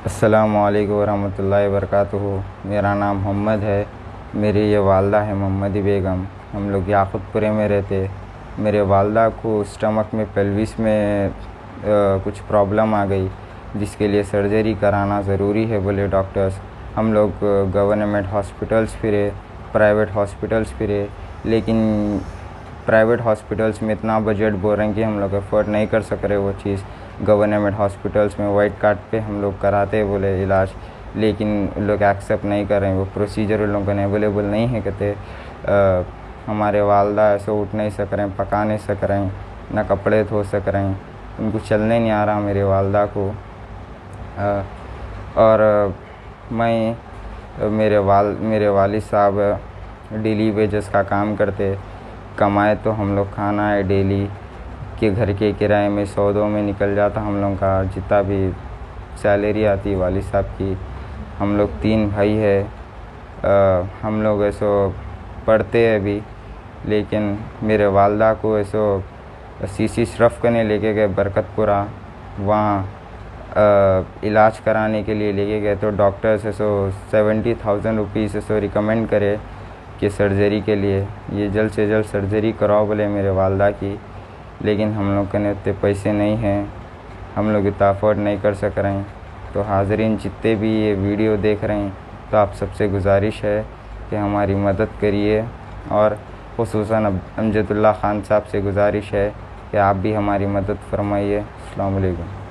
अस्सलामुअलैकुम वरहमतुल्लाहि वबरकातुहू। मेरा नाम मोहम्मद है। मेरी ये वालदा है मोहम्मदी बेगम। हम लोग याक़ूतपुरे में रहते। मेरे वालदा को स्टमक में पेल्विस में कुछ प्रॉब्लम आ गई, जिसके लिए सर्जरी कराना ज़रूरी है बोले डॉक्टर्स। हम लोग गवर्नमेंट हॉस्पिटल्स फिरे, प्राइवेट हॉस्पिटल्स फिरे, लेकिन प्राइवेट हॉस्पिटल्स में इतना बजट बोल रहे हैं कि हम लोग अफोर्ड नहीं कर सक रहे वो चीज़। गवर्नमेंट हॉस्पिटल्स में वाइट कार्ड पे हम लोग कराते बोले इलाज, लेकिन लोग एक्सेप्ट नहीं कर रहे हैं। वो प्रोसीजर उन लोगों को अवेलेबल नहीं है। कहते हमारे वालदा ऐसे उठ नहीं सक रहे हैं, पका नहीं सक रहे हैं, ना कपड़े धो सक रहे हैं, उनको चलने नहीं आ रहा मेरे वालदा को। और मेरे वालिद साहब डेली वेजेस का काम करते, कमाए तो हम लोग खाना है डेली के घर के किराए में 100-200 में निकल जाता हम लोग का जितना भी सैलरी आती वालिद साहब की। हम लोग 3 भाई है। हम लोग ऐसो पढ़ते हैं अभी, लेकिन मेरे वालदा को ऐसो सीसी श्रफ करने लेके गए बरकतपुरा, वहाँ इलाज कराने के लिए लेके गए तो डॉक्टर्स ऐसो 70,000 रुपीज़ ऐसो रिकमेंड करे कि सर्जरी के लिए ये जल्द से जल्द सर्जरी कराओ बोले मेरे वालदा की। लेकिन हम लोग के उतने पैसे नहीं हैं, हम लोग इतना अफोर्ड नहीं कर सक रहे हैं। तो हाज़रीन जितने भी ये वीडियो देख रहे हैं, तो आप सबसे गुजारिश है कि हमारी मदद करिए, और खुसूसन अमजदुल्ला ख़ान साहब से गुजारिश है कि आप भी हमारी मदद फरमाइए। अस्सलाम वालेकुम।